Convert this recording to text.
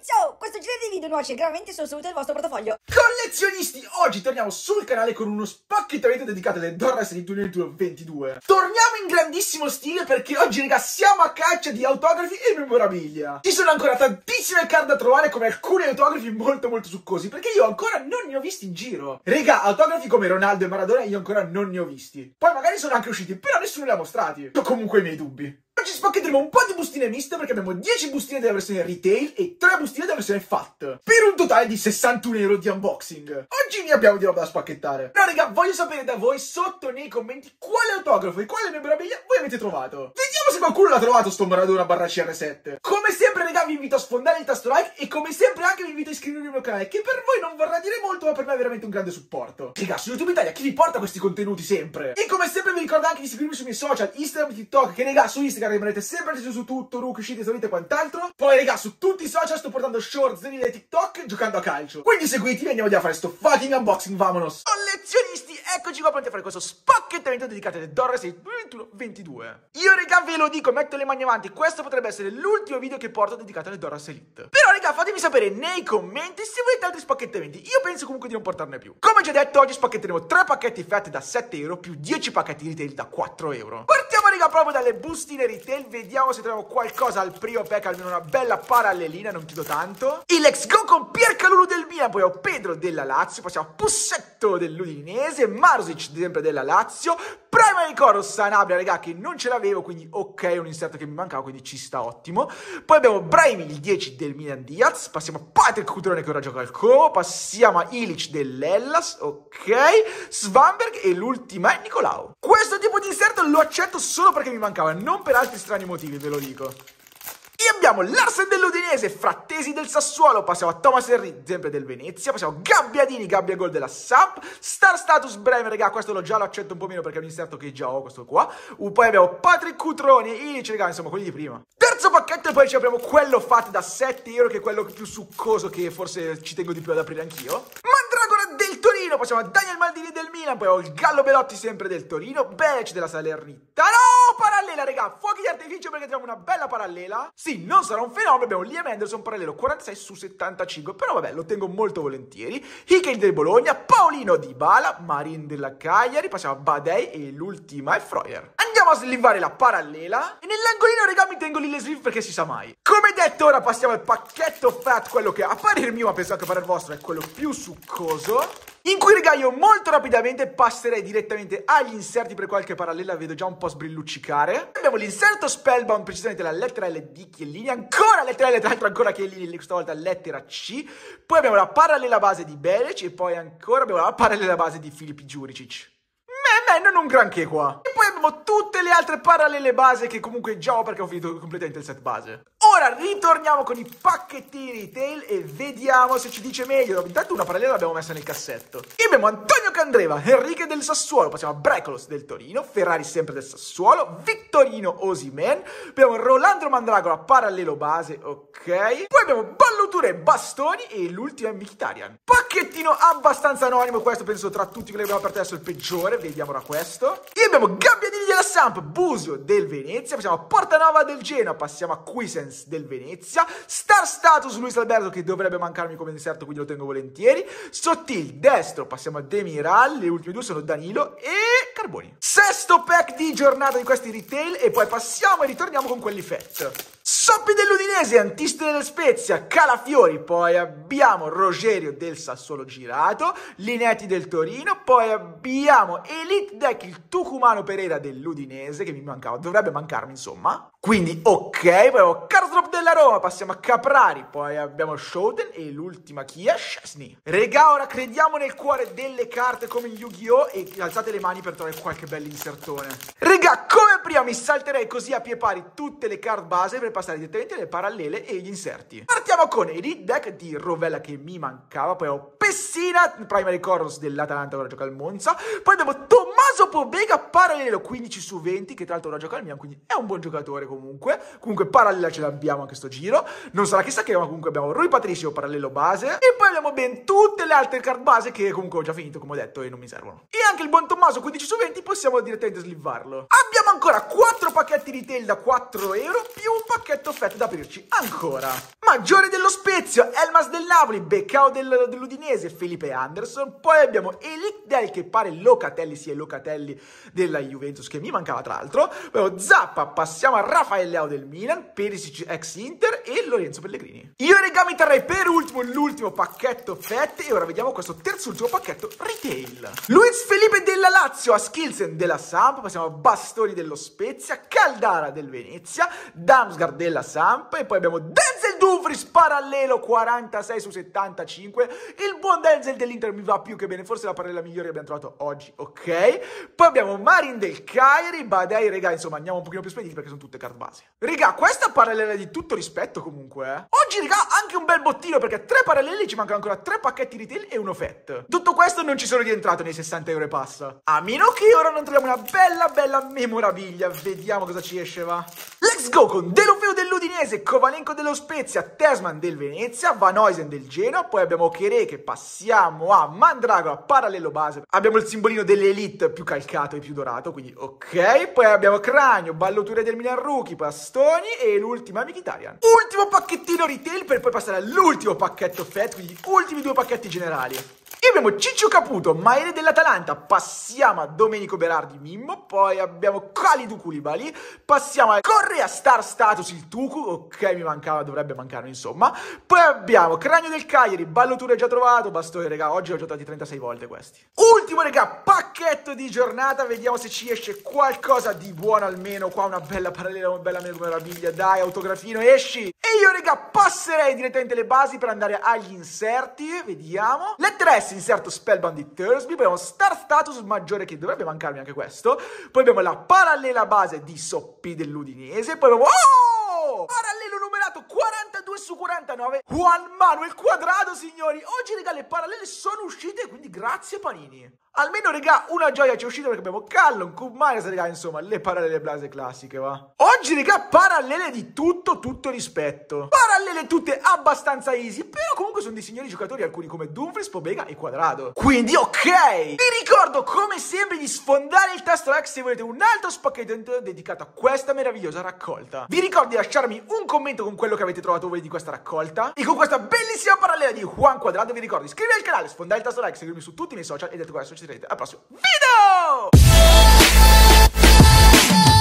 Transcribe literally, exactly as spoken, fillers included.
Ciao, questo genere di video nuoce gravemente sono salute del vostro portafoglio. Collezionisti, oggi torniamo sul canale con uno spacchettamento dedicato alle Dorras di duemilaventidue. Torniamo in grandissimo stile perché oggi, raga, siamo a caccia di autografi e memorabilia. Ci sono ancora tantissime card da trovare, come alcuni autografi molto molto succosi, perché io ancora non ne ho visti in giro. Raga, autografi come Ronaldo e Maradona io ancora non ne ho visti. Poi magari sono anche usciti, però nessuno li ha mostrati. Ho comunque i miei dubbi. Oggi spacchetteremo un po' di bustine miste perché abbiamo dieci bustine della versione retail e tre bustine della versione F A T, per un totale di sessantuno euro di unboxing. Oggi ne abbiamo di roba da spacchettare. No raga, voglio sapere da voi sotto nei commenti quale autografo e quale memorabilia voi avete trovato. Vediamo se qualcuno l'ha trovato sto Maradona barra C R sette. Come sempre raga, vi invito a sfondare il tasto like e come sempre anche vi invito a iscrivervi al mio canale, che per voi non vorrà dire molto ma per me è veramente un grande supporto. Raga, su YouTube Italia chi vi porta questi contenuti sempre? E come sempre vi ricordo anche di seguirmi sui miei social, Instagram e TikTok, che raga su Instagram rimanete sempre attesi su tutto, Rook, uscite, salite e quant'altro. Poi raga, su tutti i social sto portando shorts, reel e TikTok giocando a calcio. Quindi seguitemi e andiamo a fare sto fucking unboxing, vamonos! Collezionisti, eccoci qua pronti a fare questo spacchettamento dedicato alle Dorras duemilaventidue. Io raga ve lo dico, metto le mani avanti, questo potrebbe essere l'ultimo video che porto dedicato alle Dorras Elite. Però raga, fatemi sapere nei commenti se volete altri spacchettamenti. Io penso comunque di non portarne più. Come già detto, oggi spacchetteremo tre pacchetti F A T da sette euro più dieci pacchetti retail da quattro euro. Partiamo raga proprio dalle bustine retail, vediamo se troviamo qualcosa al primo pack, almeno una bella parallelina, non chiedo tanto. Il Let's Go con Piercalulu del Milan, poi ho Pedro della Lazio, passiamo a Pussetto dell'Udinese, Marusic sempre della Lazio, Prima ricordo Sanabria raga che non ce l'avevo, quindi ok, è un inserto che mi mancava, quindi ci sta ottimo. Poi abbiamo Brahimi il dieci del Milan Diaz, passiamo a Patrick Cutrone che ora gioca al Como, passiamo a Ilic dell'Hellas, ok, Svanberg e l'ultima è Nicolau. Questo tipo di inserto lo accetto solo perché mi mancava, non per altri strani motivi, ve lo dico. E abbiamo Larsen dell'Udinese, Frattesi del Sassuolo, passiamo a Thomas Henry, sempre del Venezia, passiamo a Gabbiadini, Gabbiagol della Samp, Star Status Bremer, raga, questo lo già lo accetto un po' meno perché è un inserto che già ho, questo qua. Uh, poi abbiamo Patrick Cutrone e Ilic, raga, insomma, quelli di prima. Terzo pacchetto e poi ci abbiamo quello fatto da sette euro, che è quello più succoso che forse ci tengo di più ad aprire anch'io. Mandragora del Torino, passiamo a Daniel Maldini del Milan, poi ho il Gallo Belotti sempre del Torino, Belec della Salernitana, no, parallela, raga, fuochi di artificio perché troviamo una bella parallela. Sì, non sarà un fenomeno, abbiamo Liam Anderson parallelo quarantasei su settantacinque, però vabbè, lo tengo molto volentieri. Hickey del Bologna, Paolino Dybala, Marin della Cagliari, passiamo a Badei e l'ultima è Freuler. Andiamo a slivare la parallela e nell'angolino, raga, mi tengo lì le sleeve perché si sa mai. Come detto, ora passiamo al pacchetto F A T, quello che a parer mio, ma penso anche a parer vostro, è quello più succoso, in cui raga io molto rapidamente passerei direttamente agli inserti per qualche parallela, vedo già un po' sbrilluccicare. Abbiamo l'inserto Spellbound, precisamente la lettera L di Chiellini, ancora lettera L, tra l'altro ancora Chiellini, questa volta lettera C. Poi abbiamo la parallela base di Belec e poi ancora abbiamo la parallela base di Filip Juricic. Me, me, non un granché qua. E poi abbiamo tutte le altre parallele base che comunque già ho perché ho finito completamente il set base. Ora ritorniamo con i pacchettini retail e vediamo se ci dice meglio. Intanto una parallela l'abbiamo messa nel cassetto. E abbiamo Antonio Candreva, Enrique del Sassuolo, passiamo a Brecolos del Torino, Ferrari sempre del Sassuolo, Victorino Osimhen, abbiamo Rolandro Mandragola, parallelo base, ok. Poi abbiamo Balloture Bastoni e l'ultima è Mkhitaryan. Pacchettino abbastanza anonimo questo, penso tra tutti quelli che abbiamo aperto adesso il peggiore, vediamo ora questo. E abbiamo Gabbiadini della Samp, Busio del Venezia, passiamo a Portanova del Genoa, passiamo a Quisens del Venezia, Star Status Luis Alberto che dovrebbe mancarmi come inserto, quindi lo tengo volentieri. Sottil destro, passiamo a Demiral, le ultime due sono Danilo e Carboni. Sesto pack di giornata di questi retail e poi passiamo e ritorniamo con quelli F A T. Soppi dell'Udinese, Antistone del Spezia, Calafiori, poi abbiamo Rogerio del Sassuolo girato, Linetti del Torino, poi abbiamo Elite Deck, il tucumano Pereira dell'Udinese, che mi mancava, dovrebbe mancarmi insomma. Quindi ok, poi abbiamo Karsdorp della Roma, passiamo a Caprari, poi abbiamo Schouten e l'ultima chi è? Szczesny. Regà, ora crediamo nel cuore delle carte come in Yu-Gi-Oh! E alzate le mani per trovare qualche bell'insertone. Regà, come prima mi salterei così a pie pari tutte le card base per passare direttamente alle parallele e gli inserti. Partiamo con Elite Deck di Rovella che mi mancava, poi ho Messina, primary chorus dell'Atalanta, ora gioca al Monza. Poi abbiamo Tommaso Pobega, parallelo quindici su venti, che tra l'altro ora gioca al Milan, quindi è un buon giocatore comunque. Comunque parallela ce l'abbiamo anche sto giro. Non sarà chissà che, ma comunque abbiamo Rui Patricio, parallelo base. E poi abbiamo ben tutte le altre card base che comunque ho già finito, come ho detto, e non mi servono. E anche il buon Tommaso quindici su venti possiamo direttamente slivarlo. Abbiamo ancora quattro pacchetti retail da quattro euro più un pacchetto F A T da aprirci ancora. Maggiore dello Spezia, Elmas del Napoli, Beccao del, dell'Udinese, Felipe Anderson. Poi abbiamo Elic Del, che pare Locatelli sia Locatelli della Juventus, che mi mancava tra l'altro. Poi abbiamo Zappa, passiamo a Rafael Leao del Milan, Perisic ex Inter e Lorenzo Pellegrini. Io regà mi terrei per ultimo l'ultimo pacchetto F A T e ora vediamo questo terzo ultimo pacchetto retail. Luis Felipe della Lazio, a Skilsen della Samp, passiamo a Bastoni dello Spezia, Caldara del Venezia, Damsgaard della Samp e poi abbiamo Denzel Dumfries parallelo quarantasei su settantacinque. Il buon Denzel dell'Inter mi va più che bene, forse la parallela migliore che abbiamo trovato oggi, ok? Poi abbiamo Marin del Cagliari, Badei, regà, insomma andiamo un pochino più spediti perché sono tutte carte base. Regà, questa parallela di tutto rispetto comunque, eh? Oggi, regà, anche un bel bottino perché tre paralleli, ci mancano ancora tre pacchetti retail e uno F A T. Tutto questo non ci sono rientrato nei sessanta euro e passa. A meno che ora non troviamo una bella bella memorabilia. Vediamo cosa ci esce, va. Let's go con Deulofeu dell'Udinese, Kovalenko dello Spezia, Tesman del Venezia, Van Huysen del Genoa. Poi abbiamo Cheré che passiamo a Mandragola, parallelo base. Abbiamo il simbolino dell'Elite più calcato e più dorato, quindi ok. Poi abbiamo Cranio, Balloture del Milan Rookie, Bastoni e l'ultima Mkhitaryan. Ultimo pacchettino retail per poi passare all'ultimo pacchetto F A T, quindi ultimi due pacchetti generali. E abbiamo Ciccio Caputo, Maele dell'Atalanta, passiamo a Domenico Berardi Mimmo, poi abbiamo Kalidou Koulibaly, passiamo a Correa Star Status il Tucu, ok mi mancava, dovrebbe mancarmi insomma, poi abbiamo Cranio del Cagliari, Balloture già trovato, Bastoni regà, oggi ho giocati trentasei volte questi. Ultimo regà, pacchetto di giornata, vediamo se ci esce qualcosa di buono almeno, qua una bella parallela, una bella meraviglia, dai autografino, esci! E io regà passerei direttamente le basi per andare agli inserti, vediamo, lettera S, inserto Spellbound di Thursby, poi abbiamo Star Status maggiore che dovrebbe mancarmi anche questo, poi abbiamo la parallela base di Soppi dell'Udinese, poi abbiamo oh! Parallelo numerato quarantadue su quarantanove, Juan Manuel Quadrado signori, oggi regà le parallele sono uscite quindi grazie Panini. Almeno regà una gioia ci è uscita perché abbiamo Callon, Kumares regà, insomma le parallele blase classiche va. Oggi regà parallele di tutto tutto rispetto, parallele tutte abbastanza easy, però comunque sono dei signori giocatori, alcuni come Dumfries, Pobega e Quadrado, quindi ok. Vi ricordo come sempre di sfondare il tasto like se volete un altro spacchetto dedicato a questa meravigliosa raccolta. Vi ricordo di lasciarmi un commento con quello che avete trovato voi di questa raccolta e con questa bellissima parallela di Juan Quadrado. Vi ricordo di iscrivervi al canale, sfondare il tasto like, seguirmi su tutti i miei social e detto questo ci vedrete al prossimo video.